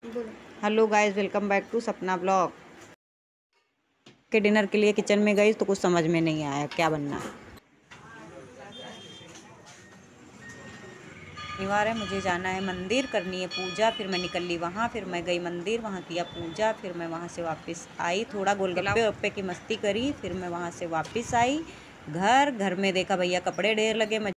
Hello guys, welcome back to Sapna blog. के dinner के लिए किचन में गई तो कुछ समझ में नहीं आया क्या बनना है। शनिवार है, मुझे जाना है मंदिर, करनी है पूजा। फिर मैं निकल ली वहाँ, फिर मैं गई मंदिर, वहाँ किया पूजा। फिर मैं वहाँ से वापस आई, थोड़ा गोलगप्पे वप्पे की मस्ती करी। फिर मैं वहाँ से वापस आई घर में देखा भैया कपड़े ढेर लगे।